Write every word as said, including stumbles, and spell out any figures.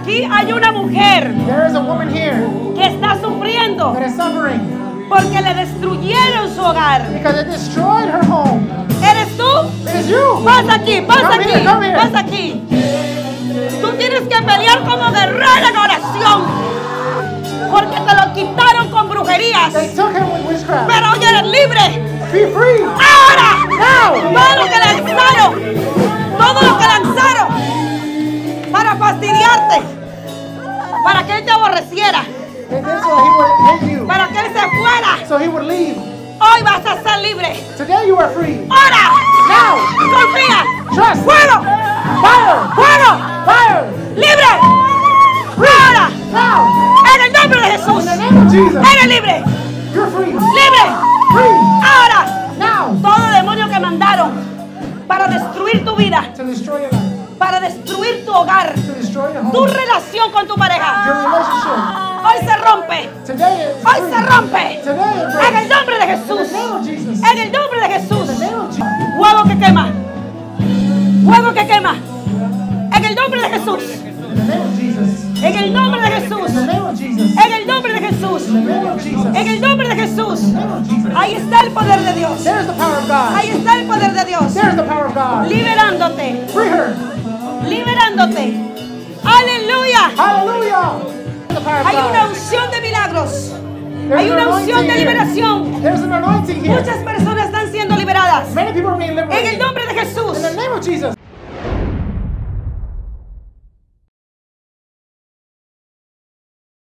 Aquí hay una mujer There is a woman here que está sufriendo that is suffering porque le destruyeron su hogar. because it destroyed her home. ¿Eres tú? It is you. Pasa aquí, pasa Come aquí, here, come here. pasa aquí. Tú tienes que pelear como guerrero en oración. Porque te lo quitaron con brujerías. They took him with witchcraft. Pero hoy eres libre. Be free. Ahora, Now. todo lo que lanzaron, todo lo que lanzaron para fastidiarte, para que él te aborreciera, They did so he would hate you. para que él se fuera, So he would leave. hoy vas a ser libre. Today you are free. Ahora, Now. confía, Trust. fuego, Fire. fuego, Fire. libre. Ahora, Now. en el nombre de Jesús, In the name of Jesus. eres libre, You're free. libre. Free. Ahora, Now. todo demonio que mandaron para destruir tu vida, To destroy your life. para destruir tu hogar, To destroy your tu home. relación con tu Your pareja, relationship. hoy se rompe, Today it's hoy free. se rompe. Today it En el breaks. nombre de In Jesús, the name of Jesus. en el nombre de Jesús, In the name of Jesus. fuego que quema, fuego que quema, en el nombre de Jesús, In the name of Jesus. en el nombre de Jesús, In the name of Jesus. en el nombre de Jesús, In the name of Jesus. en el nombre de Jesús. In the name of Jesus. Ahí está el poder de Dios, There's the power of God. ahí está el poder de Dios, There's the power of God. liberándote, Free her. liberándote. Aleluya. Hallelujah. The power of Hay una God. unción de milagros, There's hay an una unción anointing de here. liberación. There's an anointing here. Muchas personas están siendo liberadas Many people are being en el liberated. nombre de Jesús. In the name of Jesus.